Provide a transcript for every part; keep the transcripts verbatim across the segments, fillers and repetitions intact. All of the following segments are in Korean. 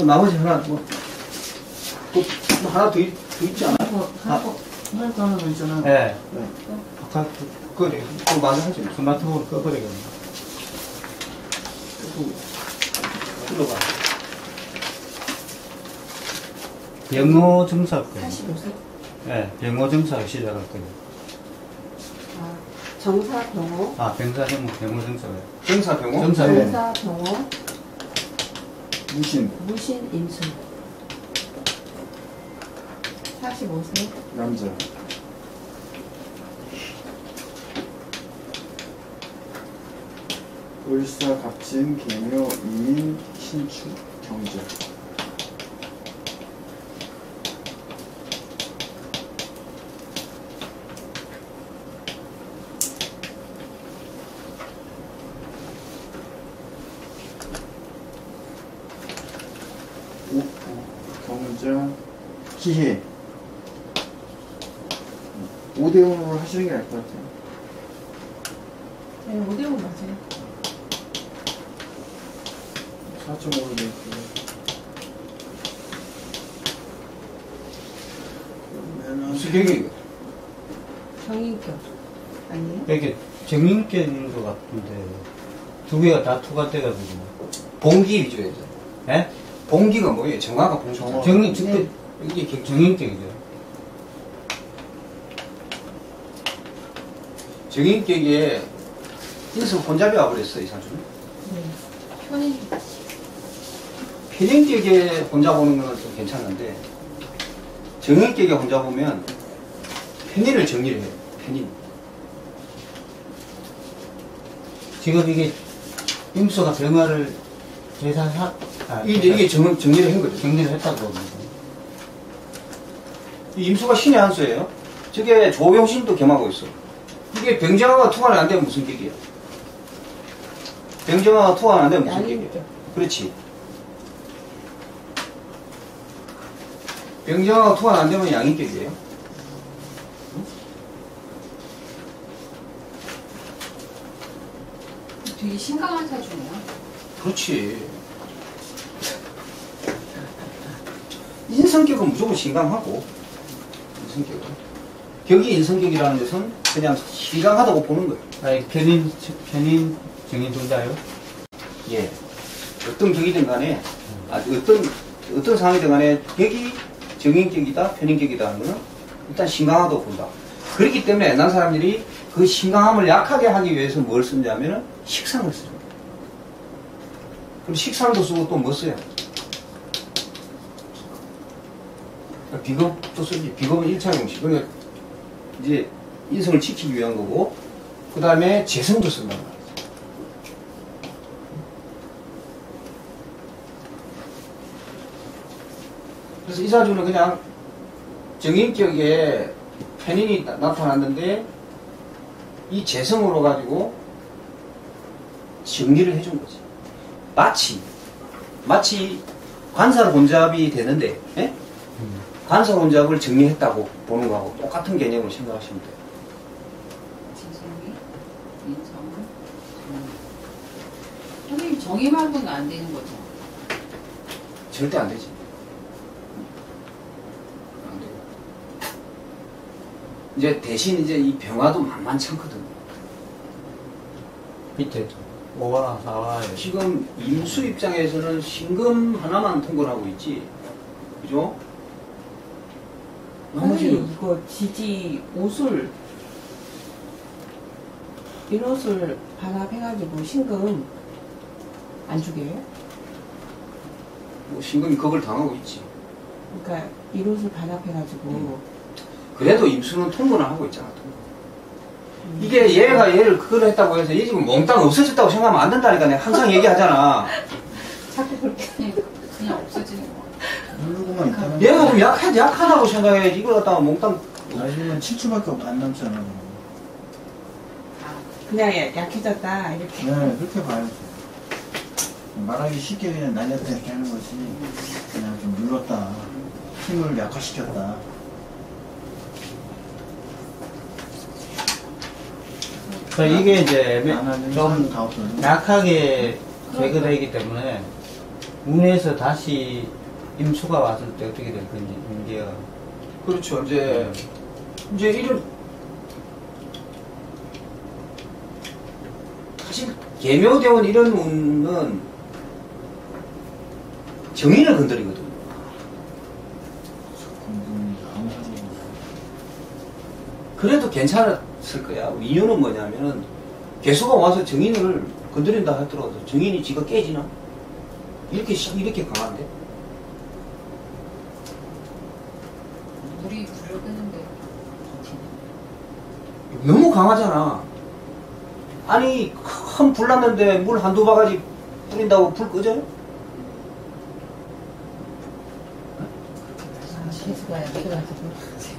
나머지 하나 뭐, 또, 뭐 하나 더, 있, 더 있지 않아요? 뭐, 하고, 하나 더 하나 더 있잖아. 네. 네. 아까 그, 그래. 또 맞아 하지. 스마트폰 꺼버리겠네. 또, 들어가. 병호 증사 거예요. 사십오 세? 네. 병호 증사 시작할 거예요. 아, 정사 병호. 아, 병사 병호, 병호 증사요. 정사 병호? 정사 네. 병호. 무신. 무신 임수. 사십오 세. 남자. 을사, 갑진, 계묘, 이민, 신축, 경제. 오, 경자, 기해. 오 대 영으로 하시는 게 나을 것 같아요. 네, 오 대 오 맞아요. 사 점 오로 돼 있고요. 그러면은 무슨 계획이? 정인격. 아니에요? 이게 정인격인 것 같은데, 두 개가 다 투가 돼가지고. 봉기 위주예요. 예? 봉기가 뭐예요? 정화가 봉기. 정화. 정인, 즉, 네. 이게 정인격이죠. 정인격에 인성 혼잡이 와버렸어, 이 사주는. 네. 현인. 편인격에 혼자 보는 건 좀 괜찮은데, 정인격에 혼자 보면 편인을 정리를 해요. 편인. 지금 이게 임수가 병화를 계산하, 아, 이게, 이게 정, 정리를 한 거죠. 정리를 했다고 봅니다. 이 임수가 신의 한 수예요. 저게 조병신도 겸하고 있어. 이게 병정화가 투과는 안 되면 무슨 격이야? 병정화가 투과는 안 되면 무슨 격이야? 양인격. 그렇지. 병정화가 투과는 안 되면 양인격이에요. 되게 심각한 사주네요. 그렇지. 인성격은 무조건 신강하고, 인성격은. 격이 인성격이라는 것은 그냥 신강하다고 보는 거예요. 아니, 편인, 편인, 정인 둘 다요? 예. 어떤 격이든 간에, 아, 어떤, 어떤 상황이든 간에 격이 정인격이다, 편인격이다 하는 거는 일단 신강하다고 본다. 그렇기 때문에 옛날 사람들이 그 신강함을 약하게 하기 위해서 뭘 쓰냐면은 식상을 써요. 그럼 식상도 쓰고 또 뭐 써요? 비겁도 쓰지. 비겁은 일 차 공식. 그러니까 이제 인성을 지키기 위한 거고, 그 다음에 재성도 쓴단 말이에요. 그래서 이 사주는 그냥 정인격에 편인이 나- 나타났는데, 이 재성으로 가지고 정리를 해준 거지. 마치, 마치 관사 혼잡이 되는데, 예? 관사 혼잡을 정리했다고 보는 거하고 똑같은 개념으로 생각하시면 돼요. 지성이, 인성은, 정의. 선생님, 정의 말고는 안 되는 거죠? 절대 안 되지. 안 돼요. 이제 대신 이제 이 병화도 만만치 않거든요. 밑에 오와, 사와. 지금 임수 입장에서는 신금 하나만 통과를 하고 있지. 그죠? 선생님, 나머지는 이거 지지 옷을, 인옷을 반합해가지고 신금 안 주게요? 뭐 신금이 그걸 당하고 있지. 그러니까 인옷을 반합해가지고 음. 그래도 임수는 통과를 하고 있잖아. 통과. 이게 얘가 얘를 그걸 했다고 해서 얘 지금 몽땅 없어졌다고 생각하면 안 된다니까 내가 항상 얘기하잖아. 자꾸 그렇게 그냥, 그냥 없어지는 거. 누르고만 있다면. 얘가 그럼 약하, 약하다고 생각해야지. 이걸 갖다가 몽땅. 아니면 칠 주밖에 안 남잖아. 그냥 야- 약해졌다 이렇게. 네, 그렇게 봐야죠. 말하기 쉽게 그냥 날렸다 이렇게 하는 거지. 그냥 좀 눌렀다. 힘을 약화시켰다. 그러니까 이게 이제 안 하는 좀 사람도 다 없어요. 약하게 제거되기 때문에 운에서 다시 임수가 왔을 때 어떻게 될 건지, 문제가. 그렇죠. 이제, 이제 이런, 사실, 계묘대원 이런 운은 정인을 건드리거든요. 공부는 강사로 그래도 괜찮았을 거야. 이유는 뭐냐면은, 개수가 와서 정인을 건드린다 하더라도 정인이 지가 깨지나? 이렇게, 시- 이렇게 강한데? 물이 불을 끄는데 너무 강하잖아. 아니, 큰 불 났는데 물 한두 바가지 뿌린다고 불 꺼져요? 아, 개수가 약해가지고.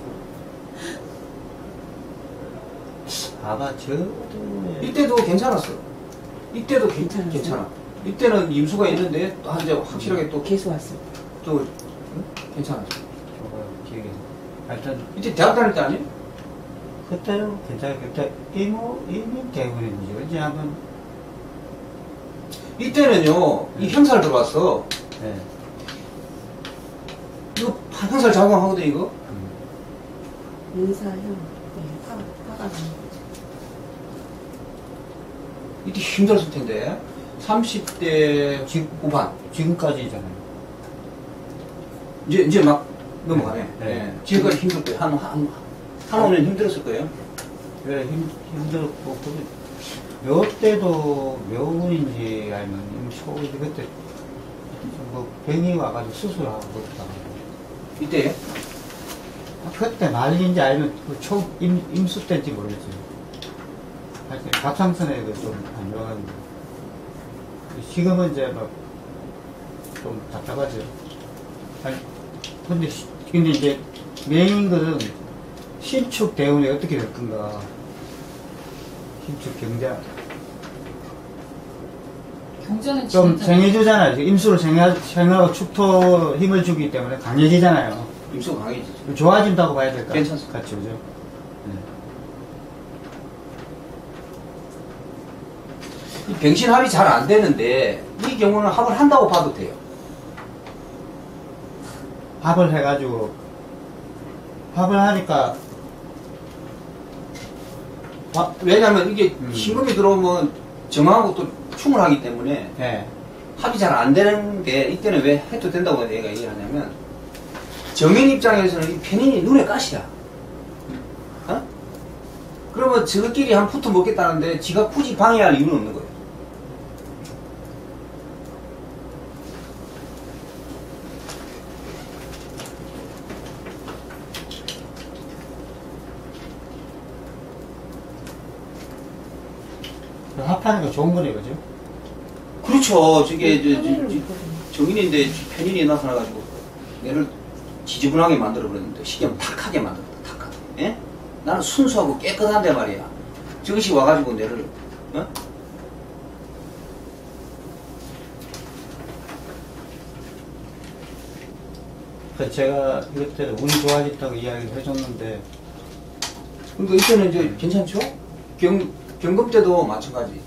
봐봐, 저도. 이때도 괜찮았어. 이때도 괜- 괜찮았어요? 괜찮아. 이때는 임수가 있는데 또 이제 확실하게 또, 개수 왔어. 또 응? 괜찮았어. 저거 기억이 나. 하여튼, 이때 대학 다닐 때 아니에요? 그때는 괜찮아. 그때 이모, 이모 때문인지, 언제 한번, 이때는요, 이 형살 들어왔어. 예. 이거 파- 형살 작용하거든, 이거. 음. 인사형. 네, 화, 화가 나는 거죠. 이때 힘들었을 텐데. 삼십 대 후반. 지금까지잖아요. 이제, 이제 막 넘어가네. 네. 네. 지금까지 힘들 거예요. 한, 한, 한 오 년 힘들었을 거예요. 그래, 힘, 힘들었고, 그, 묘때도 묘운인지 아니면 임초인지 그때, 뭐, 병이 와가지고 수술하고 그렇다. 이때요? 그때 말인지 아니면 그 초, 임, 임수 때인지 모르겠어요. 하여튼, 갑상선에도 좀 안 좋아가지고. 지금은 이제 막, 좀 답답하죠. 아니, 근데, 시- 근데 이제, 메인 것은 신축 대운이 어떻게 될 건가. 신축 경자. 경전은 좀 진짜 생해주잖아요. 임수를 생하, 생하고 축토 힘을 주기 때문에 강해지잖아요. 임수가 강해지죠. 좋아진다고 봐야 될까? 괜찮습니다. 같이, 그죠? 네. 이 병신 합이 잘 안 되는데, 이 경우는 합을 한다고 봐도 돼요. 합을 해가지고, 합을 하니까, 아, 왜냐면 이게 음. 신금이 들어오면 정하고 또 충을 하기 때문에 예. 합이 잘 안 되는 게 이때는 왜 해도 된다고 내가 얘기를 하냐면 정인 입장에서는 이 편인이 눈에 가시야. 어? 그러면 저끼리 한 푸트 먹겠다는데 지가 굳이 방해할 이유는 없는 거예요. 합하는 거 좋은 거네, 그죠? 그렇죠. 저게 저, 저, 편의는 저, 있거든요. 정인인데 편인이 나타나가지고 얘를 지저분하게 만들어버렸는데 시계면 탁하게 만들었다. 탁하게. 예? 나는 순수하고 깨끗한데 말이야. 저것이 와가지고 내를 어? 그래서 제가 이때 운이 좋아졌다고 이야기를 해줬는데, 그러니까 이때는 이제 괜찮죠? 경, 경금 때도 마찬가지.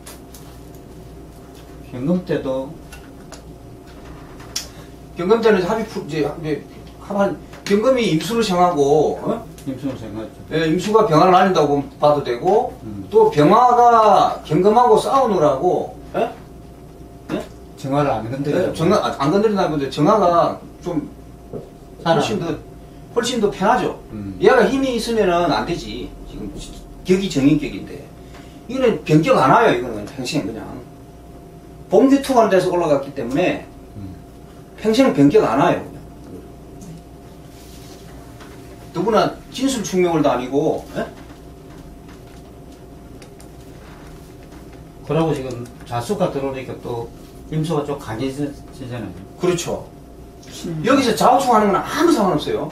현금 때도, 경금 때는 합이 푸, 이제, 이제 합한, 경금이 임수를 정하고, 어? 임수를 생각했죠. 예, 임수가 병화를 날린다고 봐도 되고, 음. 또 병화가 경금하고 싸우느라고, 예? 예? 정화를 안 건드려. 예, 정화, 아, 안 건드린다는데 정화가 좀 살아. 훨씬 더, 훨씬 더 편하죠. 음. 얘가 힘이 있으면은 안 되지. 지금 격이 정인격인데. 이거는 변격 안 와요, 이거는. 평생 그냥. 봄규통하는 데서 올라갔기 때문에 음. 평생 변격 안 와요, 그냥. 더구나 진술충명을 다니고, 예? 그러고 지금 자수가 들어오니까 또 임수가 좀 강해지잖아요. 그렇죠. 여기서 좌우충하는 건 아무 상관없어요.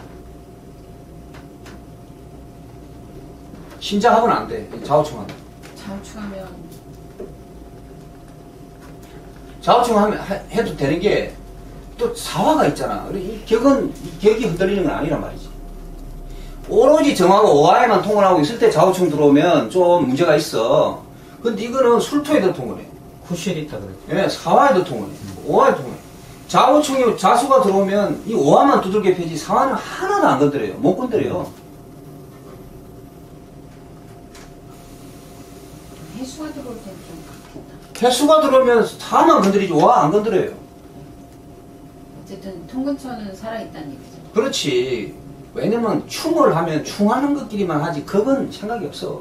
신자합은 안 돼, 좌우충하면. 자우충하면 좌우충하면 해도 되는 게 또 사화가 있잖아. 이 격은, 이 격이 흔들리는 건 아니란 말이지. 오로지 정하고 오화에만 통을 하고 있을 때 좌우충 들어오면 좀 문제가 있어. 근데 이거는 술토에도 통을 해. 쿠실이 있다 그랬죠. 예, 사화에도 통을 해. 오화에도 통을 해. 좌우충이 자수가 들어오면 이 오화만 두들겨 패지 사화는 하나도 안 건드려요. 못 건드려요. 해수가 들어올 때는 좀 그렇겠다. 개수가 들어오면 사화만 건드리지 오화 안 건드려요. 어쨌든 통근처는 살아있다는 얘기죠. 그렇지. 왜냐면 충을 하면 충하는 것끼리만 하지 그건 생각이 없어.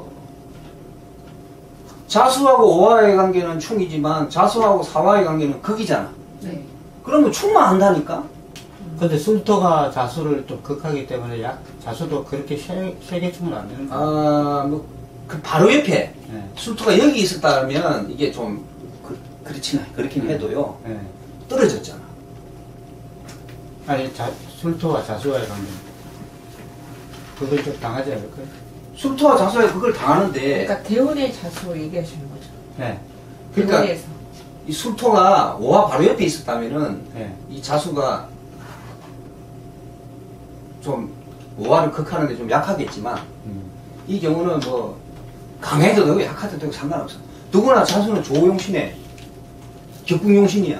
자수하고 오화의 관계는 충이지만 자수하고 사화의 관계는 극이잖아. 네. 그러면 충만 한다니까? 근데 술토가 자수를 좀 극하기 때문에 약 자수도 그렇게 세, 세게 충은 안 되는 거예요. 아, 뭐, 그 바로 옆에 네. 술토가 여기 있었다면 이게 좀, 그, 그렇진, 그렇긴 해도요. 네. 떨어졌잖아. 아니, 자, 술토와 자수와의 관계. 그걸 좀 당하지 않을까요? 술토와 자수에 그걸 당하는데, 그러니까 대운의 자수 얘기하시는 거죠. 네. 그러니까 대운에서. 이 술토가 오화 바로 옆에 있었다면은, 네. 이 자수가 좀 오화를 극하는데 좀 약하겠지만, 음. 이 경우는 뭐, 강해도 되고 약해도 되고 상관없어. 누구나 자수는 조용신에, 격궁용신이야.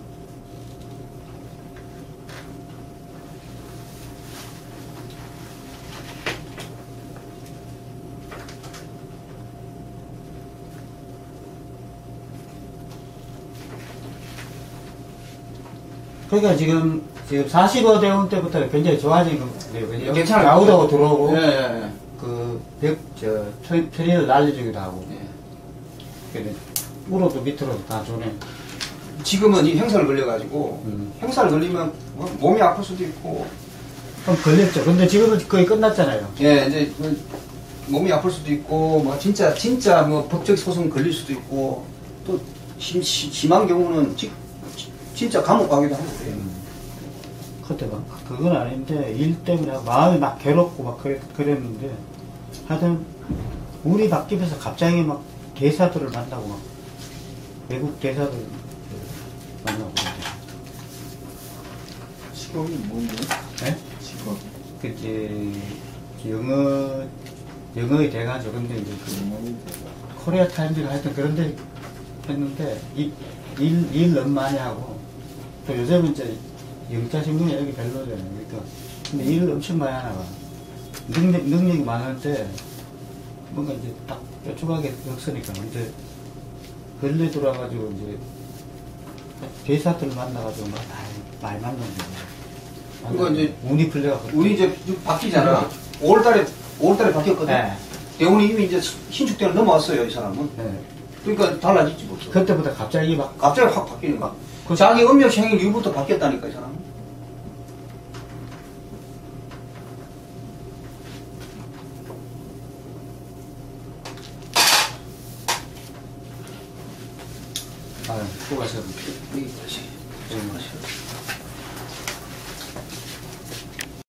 그러니까 지금, 지금 사십오 대운 때부터 굉장히 좋아진 거예요. 왜냐면 괜찮아요. 야구도 들어오고, 예, 예, 그, 벽, 저, 천- 천리를 날려주기도 하고, 예. 그래, 우로도 밑으로 다 주네. 지금은 이 형사를 걸려가지고, 음. 형사를 걸리면 뭐 몸이 아플 수도 있고, 그럼 걸렸죠. 근데 지금은 거의 끝났잖아요. 예, 이제 그 몸이 아플 수도 있고, 뭐 진짜, 진짜 뭐 법적 소송 걸릴 수도 있고, 또 심, 시- 심한 경우는 지, 지- 진짜 감옥 가기도 하고 그래요. 그때 막, 그건 아닌데, 일 때문에 마음이 막 괴롭고 막 그랬, 그랬는데, 하여튼, 운이 바뀌면서 갑자기 막 대사들을 만나고 막, 외국 대사들 만나고 그러죠. 직업이 뭔데? 네? 직업. 그, 이제, 영어, 영어에 돼가지고, 근데 이제 그, 직업이 코리아 타임즈가 하여튼 그런 데 했는데, 일, 일, 일 너무 많이 하고, 또 요즘은 이제 영자신문이 여기 별로잖아요. 그러니까. 근데 일을 엄청 많이 하나 봐. 능력, 능력이 많은데, 뭔가 이제 딱 뾰족하게 없으니까, 이제, 근래 돌아가지고 이제, 대사들 만나가지고 막 많이, 많이 만난 거예요. 그거 이제 운이 풀려가지고. 우리 이제 바뀌잖아. 오월달에, 오월달에 바뀌었거든. 네. 대운이 이미 이제 신축대로 넘어왔어요, 이 사람은. 네. 그러니까 달라지지 못해. 그때부터 갑자기 막, 갑자기 확 바뀌는 거야. 그- 자기 음력 생일 이후부터 바뀌었다니까, 이 사람은. 아, 수고하셨습니다. 여기 다시. 음. 수고하셨습니다.